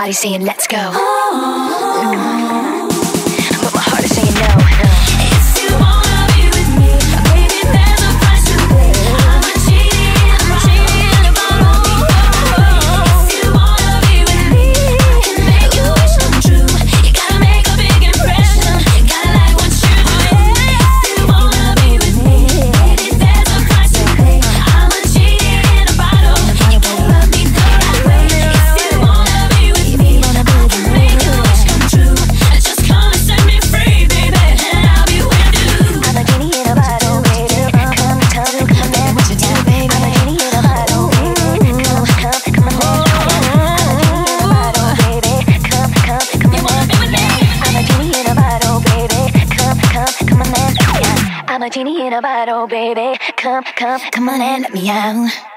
body's saying let's go. But my heart is saying no. If you wanna be with me, baby, there's a price to pay. I'm a genie in a bottle. If you wanna be with me, I can make your wish come true. You gotta make a big impression. You gotta like what you do. If you wanna be with me, baby, there's a price to pay. I'm a genie in a bottle. You gotta love me the right way. If you wanna be with me, I can make your wish come true. Just come and set me free, baby, and I'll be with you. I'm a genie in a bottle, baby. Come, come on, what you do, baby? I'm a genie in a bottle, baby. Come on, I'm a genie in a bottle, baby. Come on, I'm a genie in a bottle, baby. Come on and let me out.